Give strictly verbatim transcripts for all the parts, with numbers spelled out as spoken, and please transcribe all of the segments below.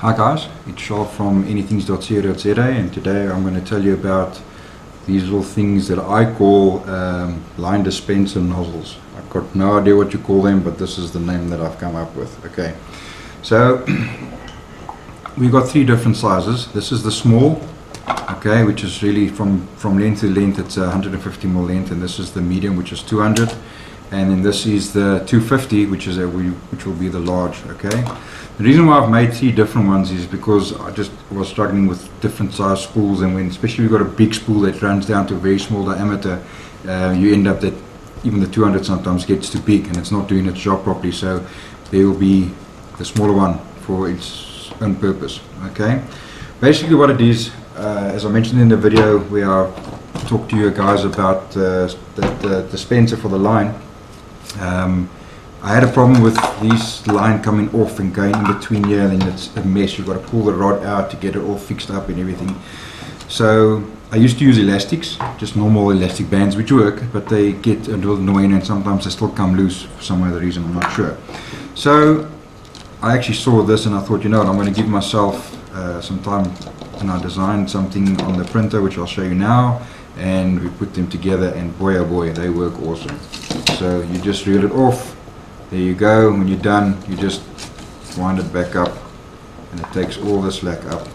Hi guys, it's Charles from anythings dot co dot za, and today I'm going to tell you about these little things that I call um, line dispenser nozzles. I've got no idea what you call them, but this is the name that I've come up with. Okay, so we've got three different sizes. This is the small, okay, which is really from from length to length, it's one hundred fifty mil length, and this is the medium, which is two hundred, and then this is the two fifty, which is a which will be the large. Okay, the reason why I've made three different ones is because I just was struggling with different size spools, and when especially you've got a big spool that runs down to a very small diameter, uh, you end up that even the two hundred sometimes gets too big and it's not doing its job properly. So there will be the smaller one for its own purpose. Okay, basically what it is, uh, as I mentioned in the video where I talked to you guys about uh, the, the dispenser for the line, um, I had a problem with this line coming off and going in between here, and then it's a mess. You've got to pull the rod out to get it all fixed up and everything. So I used to use elastics, just normal elastic bands, which work, but they get a little annoying and sometimes they still come loose for some other reason, I'm not sure. So I actually saw this and I thought, you know what, I'm going to give myself uh, some time, and I designed something on the printer which I'll show you now, and we put them together, and boy oh boy, they work awesome. So you just reel it off. There you go. When you're done, you just wind it back up, and it takes all the slack up,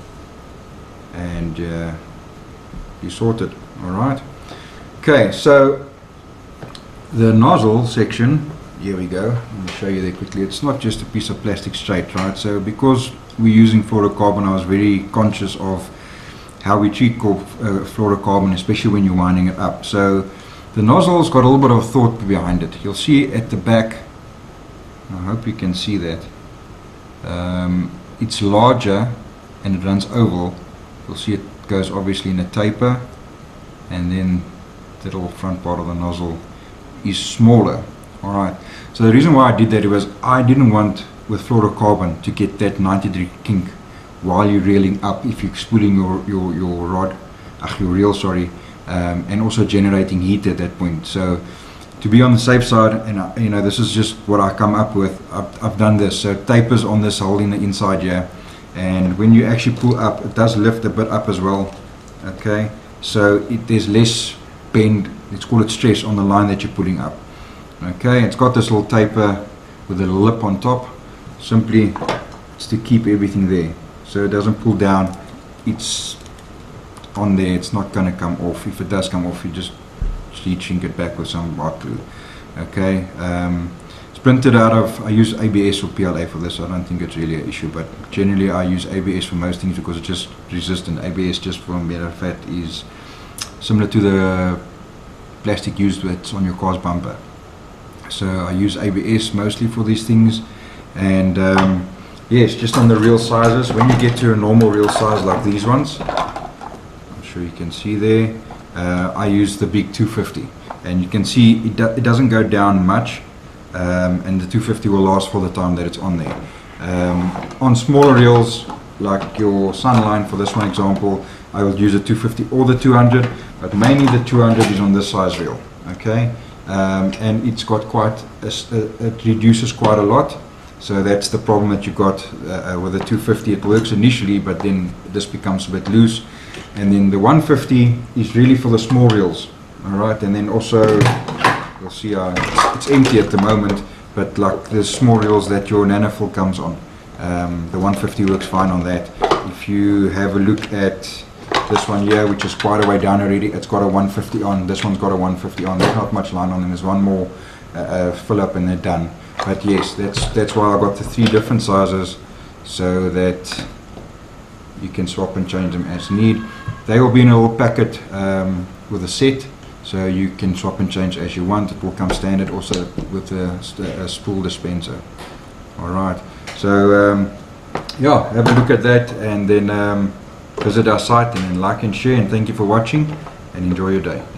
and uh, you sort it. Alright. Okay, so the nozzle section, here we go. Let me show you there quickly. It's not just a piece of plastic straight, right? So because we're using fluorocarbon, I was very conscious of how we treat uh, fluorocarbon, especially when you're winding it up. So the nozzle's got a little bit of thought behind it. You'll see at the back, I hope you can see that, um, it's larger and it runs oval. You'll see it goes obviously in a taper, and then the little front part of the nozzle is smaller. Alright, so the reason why I did that was I didn't want with fluorocarbon to get that ninety degree kink while you're reeling up, if you're spooling your, your, your rod, ach, your reel, sorry, um, and also generating heat at that point. So to be on the safe side, and uh, you know, this is just what I come up with, I've, I've done this. So tapers on this holding the inside here, and when you actually pull up, it does lift a bit up as well. Okay, so it, there's less bend, let's call it stress, on the line that you're pulling up. Okay, it's got this little taper with a lip on top. Simply, it's to keep everything there, so it doesn't pull down. It's on there, it's not going to come off. If it does come off, you just heat shrink it back with some hot glue. Okay, um, it's printed out of, I use A B S or P L A for this. I don't think it's really an issue, but generally I use A B S for most things because it's just resistant. A B S, just for a matter of fact, is similar to the plastic used that's on your car's bumper. So I use A B S mostly for these things. And um, yes, just on the reel sizes, when you get to a normal reel size like these ones, I'm sure you can see there, uh, I use the big two fifty, and you can see it, do it doesn't go down much, um, and the two fifty will last for the time that it's on there. Um, on smaller reels like your Sunline, for this one example, I will use a two fifty or the two hundred, but mainly the two hundred is on this size reel. Okay, um, and it's got quite a, it reduces quite a lot. So that's the problem that you got uh, with the two fifty. It works initially, but then this becomes a bit loose. And then the one fifty is really for the small reels. Alright, and then also, you'll see uh, it's empty at the moment, but like the small reels that your Nanofill comes on, um, the one fifty works fine on that. If you have a look at this one here, which is quite a way down already, it's got a one fifty on. This one's got a one fifty on. There's not much line on them. There's one more uh, uh, fill up and they're done. But yes, that's that's why I got the three different sizes, so that you can swap and change them as need. They will be in a little packet um, with a set, so you can swap and change as you want. It will come standard also with a, a spool dispenser. Alright, so um, yeah, have a look at that, and then um, visit our site, and then like and share, and thank you for watching, and enjoy your day.